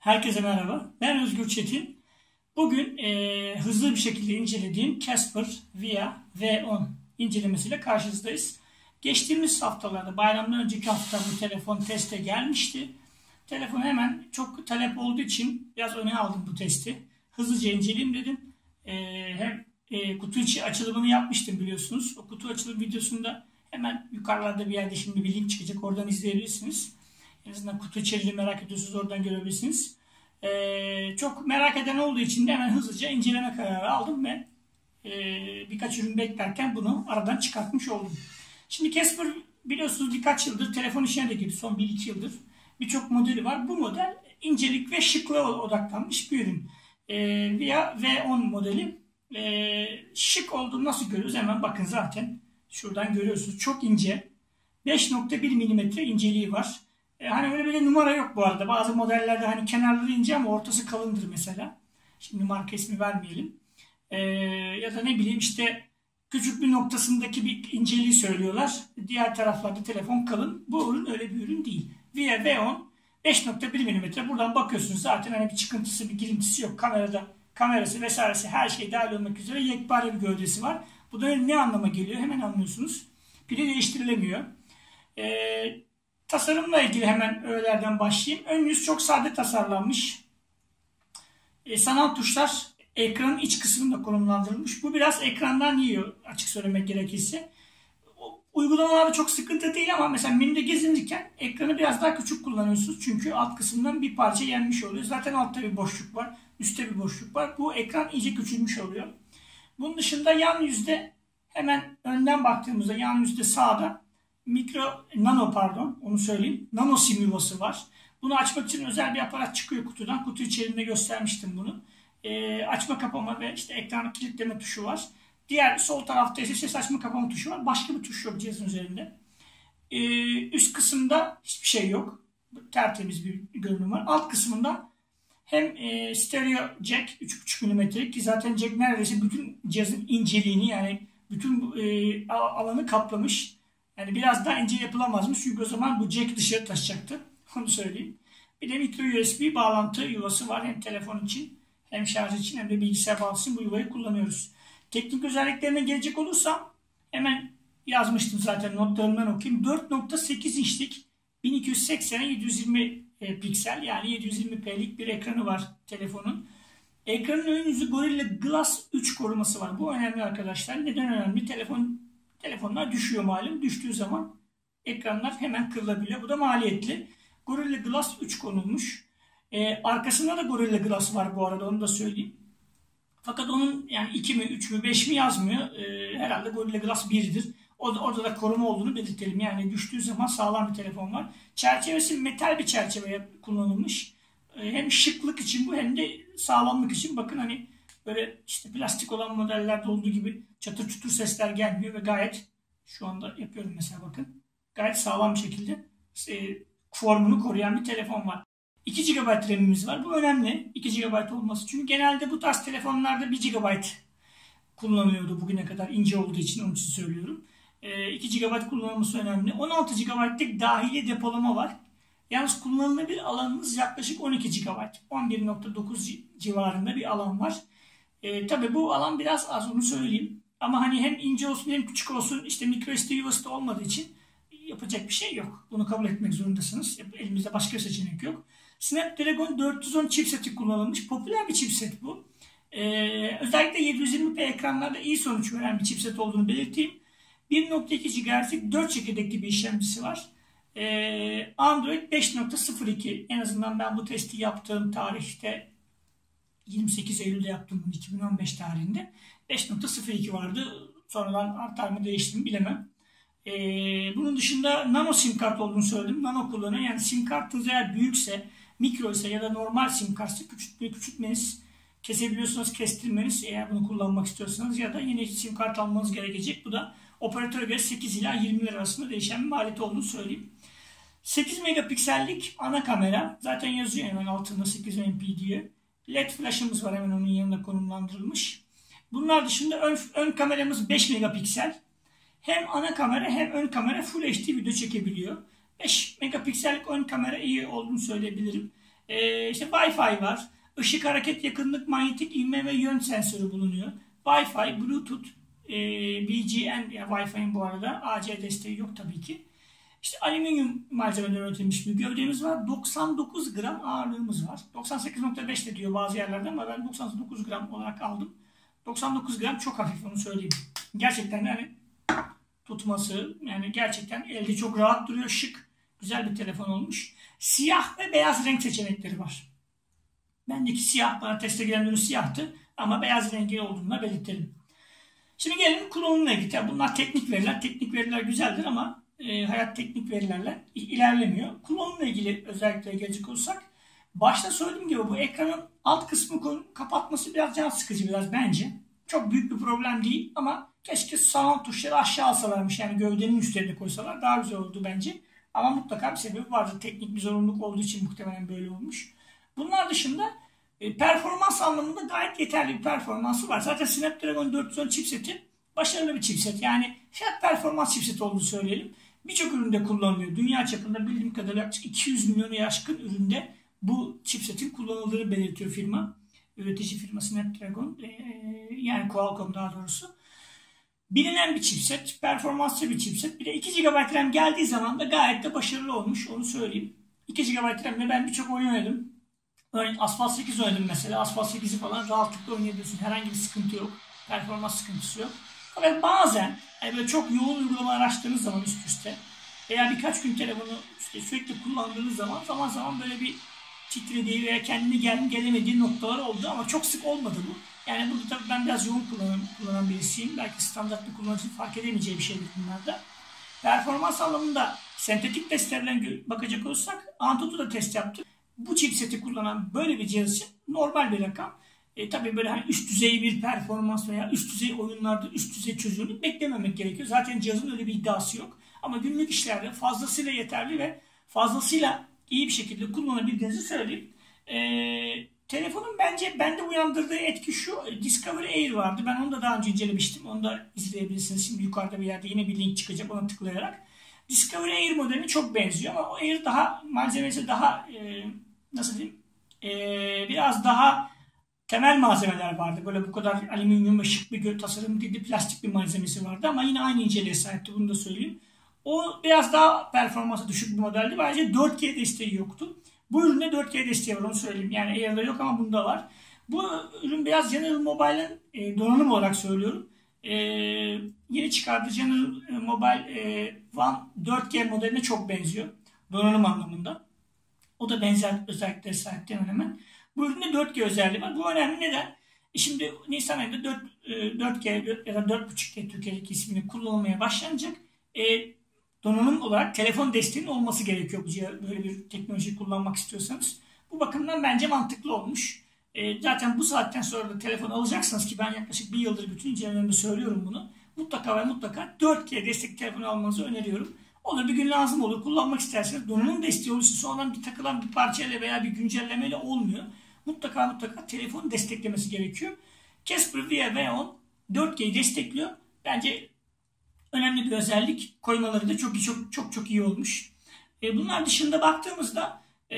Herkese merhaba. Ben Özgür Çetin. Bugün hızlı bir şekilde incelediğim Casper VIA V10 incelemesiyle karşınızdayız. Geçtiğimiz haftalarda, bayramdan önceki hafta bu telefon teste gelmişti. Telefon hemen çok talep olduğu için biraz öne aldım bu testi. Hızlıca inceleyeyim dedim. Hem kutu içi açılımını yapmıştım biliyorsunuz. O kutu açılım videosunda hemen yukarılarda bir yerde şimdi bir link çıkacak. Oradan izleyebilirsiniz. En azından kutu içeriğini merak ediyorsunuz, oradan görebilirsiniz. Çok merak eden olduğu için de hemen hızlıca inceleme kararı aldım ve birkaç ürün beklerken bunu aradan çıkartmış oldum. Şimdi Casper biliyorsunuz birkaç yıldır telefon işine de girdi. Son 1-2 yıldır birçok modeli var. Bu model incelik ve şıklığa odaklanmış bir ürün. VIA V10 modeli. Şık olduğunu nasıl görüyoruz? Hemen bakın zaten şuradan görüyorsunuz. Çok ince. 5.1 mm inceliği var. Hani öyle bir numara yok bu arada. Bazı modellerde hani kenarları ince ama ortası kalındır mesela. Şimdi marka ismi vermeyelim. Ya da ne bileyim işte küçük bir noktasındaki bir inceliği söylüyorlar. Diğer taraflarda telefon kalın. Bu ürün öyle bir ürün değil. VIA V10 5.1 mm. Buradan bakıyorsunuz zaten hani bir çıkıntısı, bir girintisi yok. Kamerası vesairesi her şey dahil olmak üzere yekpare bir gövdesi var. Bu da ne anlama geliyor? Hemen anlıyorsunuz. Pili değiştirilemiyor. Tasarımla ilgili hemen öğelerden başlayayım. Ön yüz çok sade tasarlanmış. Sanal tuşlar ekranın iç kısmında konumlandırılmış. Bu biraz ekrandan yiyor açık söylemek gerekirse. Uygulamalarda çok sıkıntı değil ama mesela menüde gezinirken ekranı biraz daha küçük kullanıyorsunuz. Çünkü alt kısmından bir parça yenmiş oluyor. Zaten altta bir boşluk var. Üstte bir boşluk var. Bu ekran iyice küçülmüş oluyor. Bunun dışında yan yüzde hemen önden baktığımızda yan yüzde sağda nano sim yuvası var. Bunu açmak için özel bir aparat çıkıyor kutudan. Kutu içerisinde göstermiştim bunu. Açma kapama ve işte ekranı kilitleme tuşu var. Diğer sol tarafta ise ses açma kapama tuşu var. Başka bir tuş yok cihazın üzerinde. Üst kısımda hiçbir şey yok. Tertemiz bir görünüm var. Alt kısmında hem stereo jack 3.5 mm ki zaten jack neredeyse bütün cihazın inceliğini yani bütün alanı kaplamış. Yani biraz daha ince yapılamazmış çünkü o zaman bu jack dışarı taşacaktı. Onu söyleyeyim. Bir de micro USB bağlantı yuvası var. Hem telefon için hem şarj için hem de bilgisayar bağlantısı için bu yuvayı kullanıyoruz. Teknik özelliklerine gelecek olursam hemen yazmıştım zaten notlarımdan okuyayım. 4.8 inçlik 1280'e 720 piksel yani 720p'lik bir ekranı var telefonun. Ekranın ön yüzü Gorilla Glass 3 koruması var. Bu önemli arkadaşlar. Neden önemli? Telefonlar düşüyor malum. Düştüğü zaman ekranlar hemen kırılabiliyor. Bu da maliyetli. Gorilla Glass 3 konulmuş. Arkasında da Gorilla Glass var bu arada onu da söyleyeyim. Fakat onun yani 2 mi 3 mü 5 mi yazmıyor. Herhalde Gorilla Glass 1'dir. Orada da koruma olduğunu belirtelim. Yani düştüğü zaman sağlam bir telefon var. Çerçevesi metal bir çerçeveye kullanılmış. Hem şıklık için bu hem de sağlamlık için. Bakın hani böyle işte plastik olan modellerde olduğu gibi çatır çutur sesler gelmiyor ve gayet şu anda yapıyorum mesela bakın. Gayet sağlam bir şekilde formunu koruyan bir telefon var. 2 GB RAM'imiz var. Bu önemli. 2 GB olması. Çünkü genelde bu tarz telefonlarda 1 GB kullanılıyordu bugüne kadar ince olduğu için onun için söylüyorum. 2 GB kullanılması önemli. 16 GB'lık dahili depolama var. Yalnız kullanılabilir alanınız yaklaşık 12 GB. 11.9 civarında bir alan var. Tabii bu alan biraz az onu söyleyeyim. Ama hani hem ince olsun hem küçük olsun işte micro SD yuvası da olmadığı için yapacak bir şey yok. Bunu kabul etmek zorundasınız. Elimizde başka seçenek yok. Snapdragon 410 chipseti kullanılmış. Popüler bir chipset bu. Özellikle 720p ekranlarda iyi sonuç veren bir chipset olduğunu belirteyim. 1.2 GHz'lik 4 çekirdekli bir işlemcisi var. Android 5.02 en azından ben bu testi yaptığım tarihte 28 Eylül'de yaptım bunu 2015 tarihinde. 5.02 vardı. Sonradan artar mı değişti mi bilemem. Bunun dışında nano sim kart olduğunu söyledim. Nano kullanıyor. Yani sim kartınız eğer büyükse, mikro ise ya da normal sim kartsa küçültmeniz, kesebiliyorsunuz, kestirmeniz eğer bunu kullanmak istiyorsanız ya da yeni sim kart almanız gerekecek. Bu da operatöre göre 8 ila 20 lira arasında değişen bir maliyeti olduğunu söyleyeyim. 8 megapiksellik ana kamera. Zaten yazıyor hemen altında 8 MP diye. LED flash'ımız var hemen onun yanına konumlandırılmış. Bunlar dışında ön kameramız 5 megapiksel. Hem ana kamera hem ön kamera Full HD video çekebiliyor. 5 megapiksellik ön kamera iyi olduğunu söyleyebilirim. İşte Wi-Fi var. Işık, hareket, yakınlık, manyetik ivme ve yön sensörü bulunuyor. Wi-Fi, Bluetooth, BGN, yani Wi-Fi'nin bu arada AC desteği yok tabii ki. İşte alüminyum malzemeden üretilmiş bir gövdemiz var. 99 gram ağırlığımız var. 98,5 de diyor bazı yerlerde ama ben 99 gram olarak aldım. 99 gram çok hafif, onu söyleyeyim. Gerçekten yani tutması, yani gerçekten elde çok rahat duruyor. Şık, güzel bir telefon olmuş. Siyah ve beyaz renk seçenekleri var. Bendeki siyah, bana teste gelen ürün siyahtı ama beyaz rengi olduğunu da belirtelim. Şimdi gelelim kullanımla ilgili. Yani bunlar teknik veriler. Teknik veriler güzeldir ama hayat teknik verilerle ilerlemiyor. Kullanımla ilgili özelliklere gelecek olursak, başta söylediğim gibi bu ekranın alt kısmı kapatması biraz can sıkıcı biraz bence. Çok büyük bir problem değil ama keşke sağ tuşları aşağı alsalarmış, yani gövdenin üstlerine koysalar daha güzel oldu bence. Ama mutlaka bir sebebi vardı. Teknik bir zorunluluk olduğu için muhtemelen böyle olmuş. Bunlar dışında performans anlamında gayet yeterli bir performansı var. Zaten Snapdragon 410 chipseti başarılı bir chipset. Yani fiyat performans chipseti olduğunu söyleyelim. Birçok üründe kullanılıyor. Dünya çapında bildiğim kadarıyla yaklaşık 200 milyonu aşkın üründe bu chipsetin kullanıldığını belirtiyor firma. Üretici firma Snapdragon, yani Qualcomm daha doğrusu. Bilinen bir chipset, performanslı bir chipset. Bir de 2 GB RAM geldiği zaman da gayet de başarılı olmuş, onu söyleyeyim. 2 GB RAM'le ben birçok oyun oynadım. Örneğin Asphalt 8 oynadım mesela. Asphalt 8'i falan rahatlıkla oynayabiliyorsun. Herhangi bir sıkıntı yok. Performans sıkıntısı yok. Fakat bazen yani böyle çok yoğun uygulamalar açtığınız zaman üst üste veya birkaç gün telefonu işte sürekli kullandığınız zaman zaman böyle bir titrediği veya kendine gelemediği noktalar oldu ama çok sık olmadı bu. Yani burada tabii ben biraz yoğun kullanan birisiyim. Belki standart bir kullanıcı fark edemeyeceği bir şeydir bunlarda. Performans anlamında sentetik testlerden bakacak olursak Antutu'da test yaptık. Bu chipseti kullanan böyle bir cihaz için normal bir rakam. Tabii böyle hani üst düzey bir performans veya üst düzey oyunlarda üst düzey çözünürlük beklememek gerekiyor. Zaten cihazın öyle bir iddiası yok. Ama günlük işlerde fazlasıyla yeterli ve fazlasıyla iyi bir şekilde kullanabildiğinizi söyleyeyim. Telefonun bence bende uyandırdığı etki şu: Discovery Air vardı. Ben onu da daha önce incelemiştim. Onu da izleyebilirsiniz. Şimdi yukarıda bir yerde yine bir link çıkacak, ona tıklayarak. Discovery Air modeline çok benziyor ama o Air daha malzemesi daha nasıl diyeyim, biraz daha temel malzemeler vardı. Böyle bu kadar alüminyum ve şık bir tasarım değil, plastik bir malzemesi vardı ama yine aynı inceliğe sahipti, bunu da söyleyeyim. O biraz daha performansı düşük bir modeldi. Bence 4G desteği yoktu. Bu üründe 4G desteği var, onu söyleyeyim. Yani Air'da yok ama bunda var. Bu ürün biraz General Mobile'ın donanım olarak söylüyorum. Yeni çıkardığı General Mobile One 4G modeline çok benziyor donanım anlamında. O da benzer özelliklere sahip hemen hemen. Bu üründe 4G özelliği var. Bu önemli, neden? Şimdi Nisan ayında 4G ya da 4.5G Türkiye'deki ismini kullanılmaya başlanacak. Donanım olarak telefon desteğinin olması gerekiyor böyle bir teknolojiyi kullanmak istiyorsanız. Bu bakımdan bence mantıklı olmuş. Zaten bu saatten sonra da telefon alacaksınız ki ben yaklaşık bir yıldır bütün incelemelerimi söylüyorum bunu. Mutlaka ve mutlaka 4G destekli telefon almanızı öneriyorum. Olur bir gün lazım olur, kullanmak isterseniz donanım desteği olursa sonradan bir takılan bir parçayla veya bir güncellemeyle olmuyor. Mutlaka telefon desteklemesi gerekiyor. Casper Via V10 4G'yi destekliyor. Bence önemli bir özellik. Koymaları da çok iyi olmuş. Bunlar dışında baktığımızda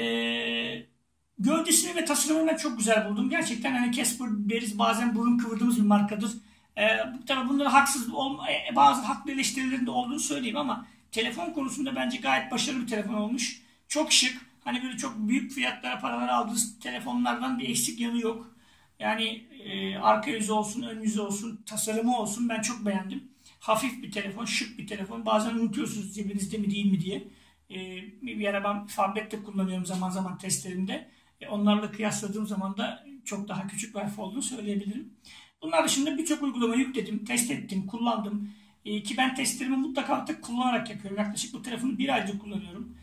gövdesini ve tasarımını ben çok güzel buldum. Gerçekten hani Casper deriz, bazen burun kıvırdığımız bir markadır. Tabii bunları bazı haklı eleştirilerinde olduğunu söyleyeyim ama telefon konusunda bence gayet başarılı bir telefon olmuş. Çok şık. Hani böyle çok büyük fiyatlara, paralara aldığınız telefonlardan bir eksik yanı yok. Yani arka yüzü olsun, ön yüzü olsun, tasarımı olsun, ben çok beğendim. Hafif bir telefon, şık bir telefon. Bazen unutuyorsunuz cebinizde mi değil mi diye. Bir ara ben Fablet'te kullanıyorum zaman zaman testlerimde. Onlarla kıyasladığım zaman da çok daha küçük bir harf olduğunu söyleyebilirim. Bunlar dışında birçok uygulama yükledim, test ettim, kullandım. Ki ben testlerimi mutlaka kullanarak yapıyorum. Yaklaşık bu telefonu bir aydır kullanıyorum.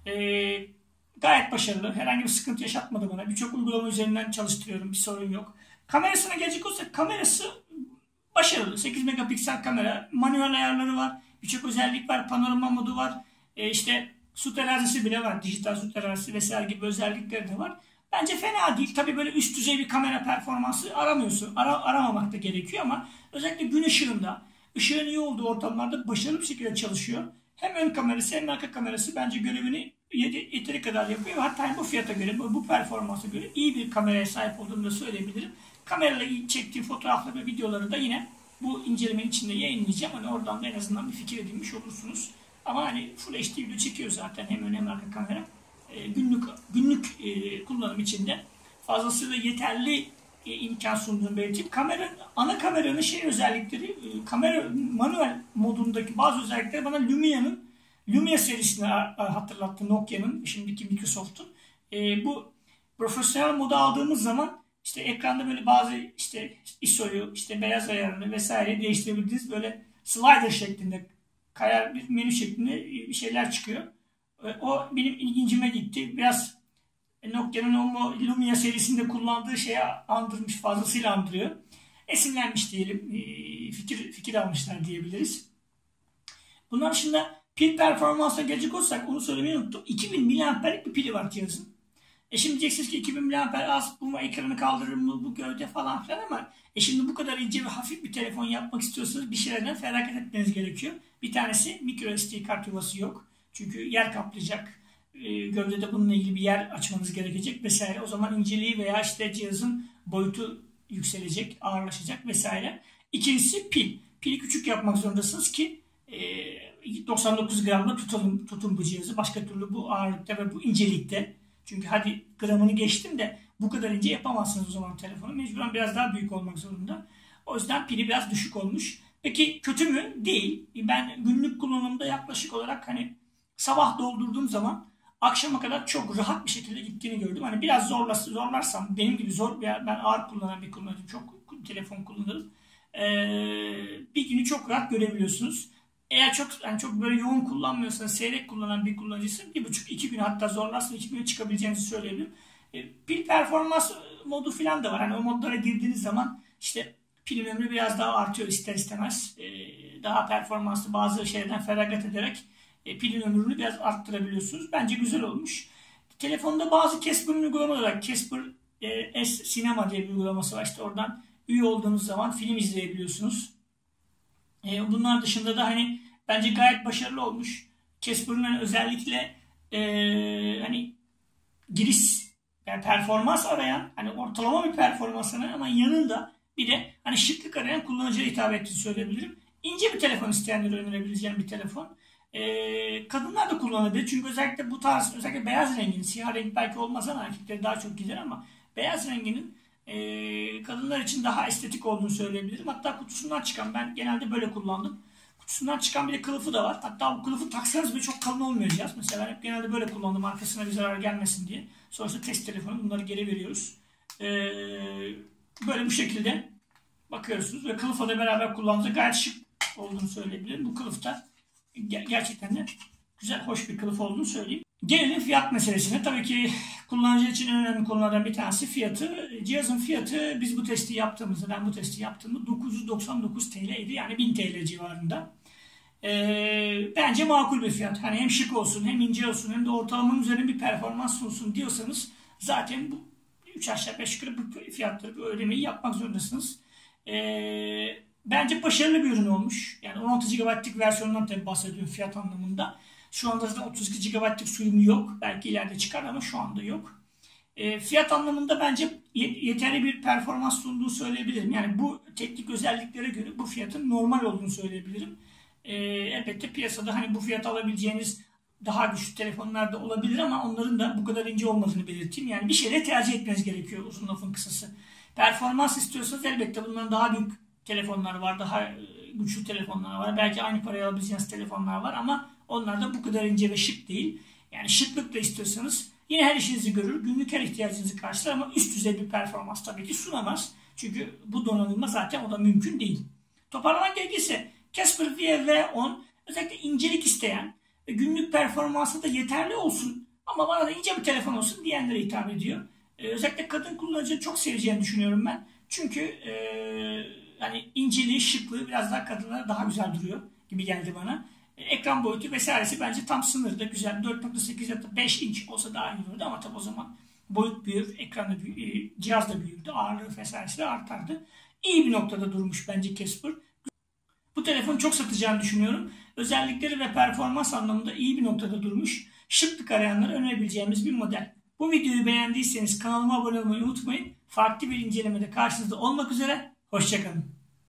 Gayet başarılı. Herhangi bir sıkıntı yaşatmadı bana. Birçok uygulama üzerinden çalıştırıyorum. Bir sorun yok. Kamerasına gelecek olursak, kamerası başarılı. 8 megapiksel kamera. Manuel ayarları var. Birçok özellik var. Panorama modu var. İşte su terazisi bile var. Dijital su terazisi vesaire gibi özellikleri de var. Bence fena değil. Tabii böyle üst düzey bir kamera performansı aramıyorsun. Aramamak da gerekiyor ama özellikle gün ışığında, ışığın iyi olduğu ortamlarda başarılı bir şekilde çalışıyor. Hem ön kamerası hem arka kamerası bence görevini yeteri kadar yapıyor. Hatta bu fiyata göre, bu performansa göre iyi bir kameraya sahip olduğunu da söyleyebilirim. Kamerayla çektiğim fotoğrafları ve videoları da yine bu incelemenin içinde yayınlayacağım. Hani oradan da en azından bir fikir edinmiş olursunuz. Ama hani Full HD video çekiyor zaten hem ön hem arka kamera. Günlük kullanım içinde fazlasıyla yeterli imkan sunduğunu belirteyim. Ana kameranın özellikleri, kamera manuel modundaki bazı özellikleri bana Lumia serisini hatırlattı, Nokia'nın, şimdiki Microsoft'un. Bu profesyonel moda aldığımız zaman işte ekranda böyle bazı işte ISO'yu, işte beyaz ayarını vesaire değiştirebildiğiniz böyle slider şeklinde, kayar bir menü şeklinde bir şeyler çıkıyor. O benim ilgincime gitti. Biraz Nokia'nın o Lumia serisinde kullandığı şeye andırmış, fazlasıyla andırıyor. Esinlenmiş diyelim, fikir almışlar diyebiliriz. Bunların dışında pil performansına gelecek olursak onu söylemeyi unuttum. 2000 mAh'lik bir pili var cihazın. Şimdi diyeceksiniz ki 2000 mAh az, bu ekranı kaldırır mı, bu gövde falan filan, ama şimdi bu kadar ince ve hafif bir telefon yapmak istiyorsanız bir şeylerden feragat etmeniz gerekiyor. Bir tanesi, micro SD kart yuvası yok. Çünkü yer kaplayacak. Gövdede bununla ilgili bir yer açmanız gerekecek vesaire. O zaman inceliği veya işte cihazın boyutu yükselecek, ağırlaşacak vesaire. İkincisi pil. Pili küçük yapmak zorundasınız ki 99 gramda tutun bu cihazı. Başka türlü bu ağırlıkta ve bu incelikte. Çünkü hadi gramını geçtim de bu kadar ince yapamazsınız o zaman telefonu. Mecburen biraz daha büyük olmak zorunda. O yüzden pili biraz düşük olmuş. Peki kötü mü? Değil. Ben günlük kullanımda yaklaşık olarak hani sabah doldurduğum zaman akşama kadar çok rahat bir şekilde gittiğini gördüm. Hani biraz zorlarsam, benim gibi zor, ben ağır kullanan bir kullanıcıyım. Çok telefon kullanırım. Bir günü çok rahat görebiliyorsunuz. Eğer çok böyle yoğun kullanmıyorsanız, seyrek kullanan bir kullanıcıysa 1,5-2 gün, hatta zorlarsa 2 güne çıkabileceğinizi söyleyebilirim. Pil performans modu falan da var. Hani o modlara girdiğiniz zaman işte pilin ömrü biraz daha artıyor ister istemez. Daha performanslı bazı şeylerden feragat ederek pilin ömrünü biraz arttırabiliyorsunuz. Bence güzel olmuş. Telefonda bazı Casper'ın uygulamaları var. Casper S Cinema diye bir uygulaması var. İşte oradan üye olduğunuz zaman film izleyebiliyorsunuz. Bunlar dışında da hani bence gayet başarılı olmuş. Casper'ın hani özellikle hani giriş, yani performans arayan, hani ortalama bir performans arayan ama yanında bir de hani şıklık arayan kullanıcıya hitap ettiğini söyleyebilirim. İnce bir telefon isteyenlere önerebileceğim bir telefon. Kadınlar da kullanabilir. Çünkü özellikle bu tarz, özellikle beyaz renginin, siyah renk belki olmaz ama erkekleri daha çok gider, ama beyaz renginin kadınlar için daha estetik olduğunu söyleyebilirim. Hatta kutusundan çıkan, ben genelde böyle kullandım. Kutusundan çıkan bir de kılıfı da var. Hatta bu kılıfı taksanız bile çok kalın olmuyor cihaz. Mesela ben hep genelde böyle kullandım, arkasına bir zarar gelmesin diye. Sonrasında test telefonu, bunları geri veriyoruz. Böyle bu şekilde bakıyorsunuz ve kılıfla da beraber kullandığınızda gayet şık olduğunu söyleyebilirim. Bu kılıf da gerçekten de güzel, hoş bir kılıf olduğunu söyleyeyim. Gelelim fiyat meselesine. Tabii ki kullanıcı için en önemli konulardan bir tanesi fiyatı. Cihazın fiyatı, biz bu testi yaptığımızda, ben bu testi yaptığımda 999 TL'ydi. Yani 1000 TL civarında. Bence makul bir fiyat. Hani hem şık olsun, hem ince olsun, hem de ortalamanın üzerine bir performans sunsun diyorsanız zaten bu 3 aşağı 5 yukarı bu fiyatları, bu ödemeyi yapmak zorundasınız. Bence başarılı bir ürün olmuş. Yani 16 GB'lık versiyonundan tabii bahsediyorum fiyat anlamında. Şu anda zaten 32 GB'lık sürümü yok. Belki ileride çıkar ama şu anda yok. Fiyat anlamında bence yeterli bir performans sunduğunu söyleyebilirim. Yani bu teknik özelliklere göre bu fiyatın normal olduğunu söyleyebilirim. Elbette piyasada hani bu fiyat alabileceğiniz daha güçlü telefonlar da olabilir ama onların da bu kadar ince olmadığını belirteyim. Yani bir şeyle tercih etmeniz gerekiyor, uzun lafın kısası. Performans istiyorsanız elbette bundan daha büyük telefonlar var, daha güçlü telefonlar var. Belki aynı paraya alabileceğiniz telefonlar var ama onlar da bu kadar ince ve şık değil. Yani şıklık da istiyorsanız yine her işinizi görür, günlük her ihtiyacınızı karşılar ama üst düzey bir performans tabii ki sunamaz. Çünkü bu donanımla zaten o da mümkün değil. Toparlamak gerekirse Casper V10 özellikle incelik isteyen ve günlük performansı da yeterli olsun ama bana da ince bir telefon olsun diyenlere hitap ediyor. Özellikle kadın kullanıcının çok seveceğini düşünüyorum ben. Çünkü hani inceliği, şıklığı biraz daha kadınlara daha güzel duruyor gibi geldi bana. Ekran boyutu vesairesi bence tam sınırda, güzel. 4.8 ya da 5 inç olsa daha iyi olurdu ama tabi o zaman boyut büyür, ekran da büyür, cihaz da büyürdü, ağırlığı vesairesi de artardı. İyi bir noktada durmuş bence Casper. Bu telefon çok satacağını düşünüyorum. Özellikleri ve performans anlamında iyi bir noktada durmuş. şıklık arayanlara önerebileceğimiz bir model. Bu videoyu beğendiyseniz kanalıma abone olmayı unutmayın. Farklı bir incelemede karşınızda olmak üzere. Hoşça kalın.